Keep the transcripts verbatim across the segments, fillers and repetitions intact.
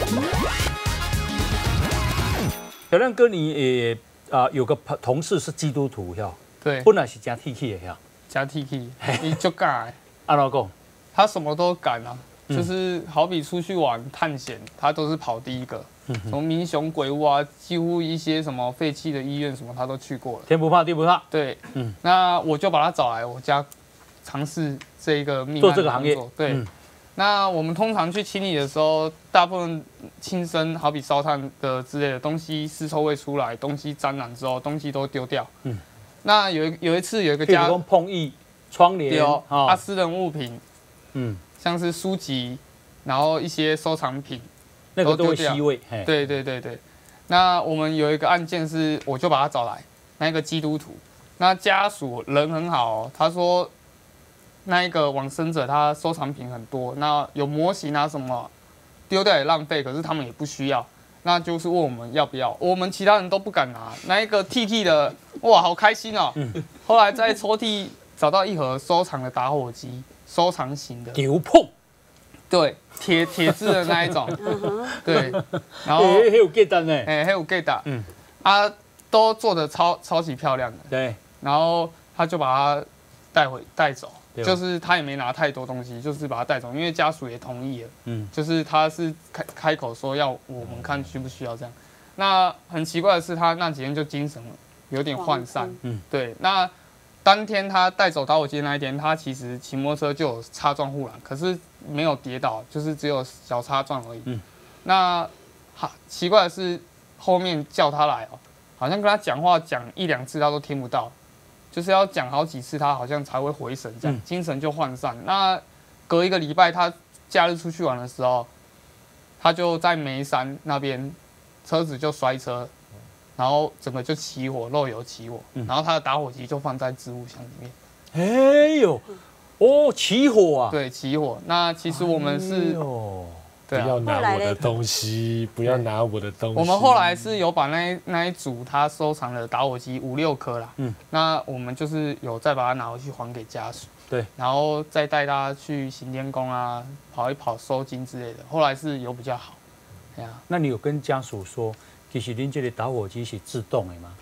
小亮哥，你也啊、呃、有个同事是基督徒呀？ 对， 本来是加 T K 的呀， 加 T K， 你就敢， 阿老公， 他什么都敢啊， 嗯就是好比出去玩探险，他都是跑第一个，从民雄鬼屋啊，几乎一些什么废弃的医院什么他都去过了， 天不怕地不怕。 对， 嗯， 那我就把他找来我家尝试这一个命做这个行业， 对。 嗯那我们通常去清理的时候，大部分轻生，好比烧炭的之类的东西，尸臭味出来，东西沾染之后，东西都丢掉。嗯，那有一有一次有一个家碰翼、窗帘， 有啊，私人物品， 嗯， 像是书籍，然后一些收藏品， 那个都会吸味。 对对对对。那我们有一个案件是，我就把他找来，那个基督徒，那家属人很好哦，他说。那一个往生者，他收藏品很多，那有模型啊什么，丢掉也浪费，可是他们也不需要，那就是问我们要不要，我们其他人都不敢拿。那一个 T T 的，哇，好开心哦！嗯、后来在抽屉找到一盒收藏的打火机，收藏型的， 牛碰， 对，铁铁质的那一种，对，然后还有 get 单呢， 哎，还有 get 单，嗯，啊，都做的超超级漂亮的， 对， 然后他就把它带回带走。就是他也没拿太多东西，就是把他带走，因为家属也同意了。嗯，就是他是开开口说要我们看需不需要这样。那很奇怪的是，他那几天就精神有点涣散。嗯，对。那当天他带走打火机那一天，他其实骑摩托车就有擦撞护栏，可是没有跌倒，就是只有小擦撞而已。嗯，那哈奇怪的是，后面叫他来哦，好像跟他讲话讲一两次他都听不到。就是要讲好几次，他好像才会回神，这样、嗯、精神就涣散。那隔一个礼拜，他假日出去玩的时候，他就在眉山那边，车子就摔车，然后整个就起火，漏油起火，嗯、然后他的打火机就放在置物箱里面。 哎呦，哦，起火啊！ 对，起火。那其实我们是。 不要拿我的东西，不要拿我的东西。 我们后来是有把那一那一组他收藏的打火机五六颗啦，嗯，那我们就是有再把它拿回去还给家属， 对， 然后再带他去行天宫啊，跑一跑收金之类的。后来是有比较好，对啊。 那你有跟家属说，其实您这里打火机是自动的吗？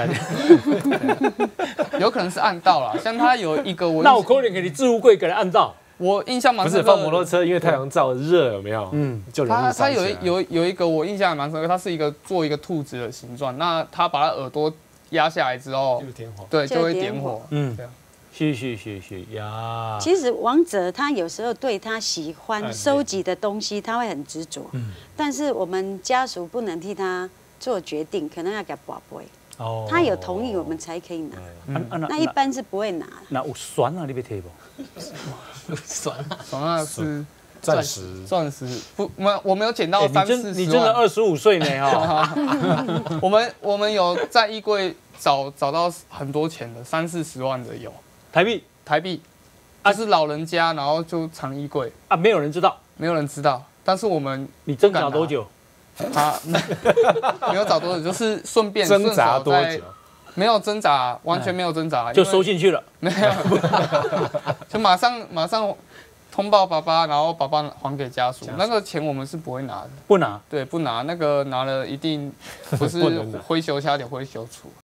有可能是按到啦，像他有一个我， 那我可能给你置物柜给他按到。 我印象蛮深刻， 不是放摩托车，因为太阳照热，有没有？嗯，就容易烧起来。 他他有有有一个我印象蛮深刻，它是一个做一个兔子的形状，那他把他耳朵压下来之后， 就点火， 对，就会点火。嗯， 是是是是呀。 其实王者他有时候对他喜欢收集的东西，他会很执着。嗯，但是我们家属不能替他做决定，可能要给他宝贝。哦，他有同意我们才可以拿。嗯，那一般是不会拿。 那有酸啊，你别提不？ 酸啊，酸啊是钻石， 钻石不，我们我们有捡到三四十万。 你真的二十五岁呢哈！ 我们我们有在衣柜找找到很多钱的，三四十万的有。 台币台币，啊是老人家，然后就藏衣柜啊，没有人知道， 没有人知道。但是我们你挣扎多久？ 他没有找多久，就是顺便挣扎多久？ 没有挣扎，完全没有挣扎， 就收进去了。 没有，就马上马上通报爸爸，然后爸爸还给家属。那个钱我们是不会拿的， 不拿。 对，不拿。那个拿了一定不是灰熊掐点灰熊处。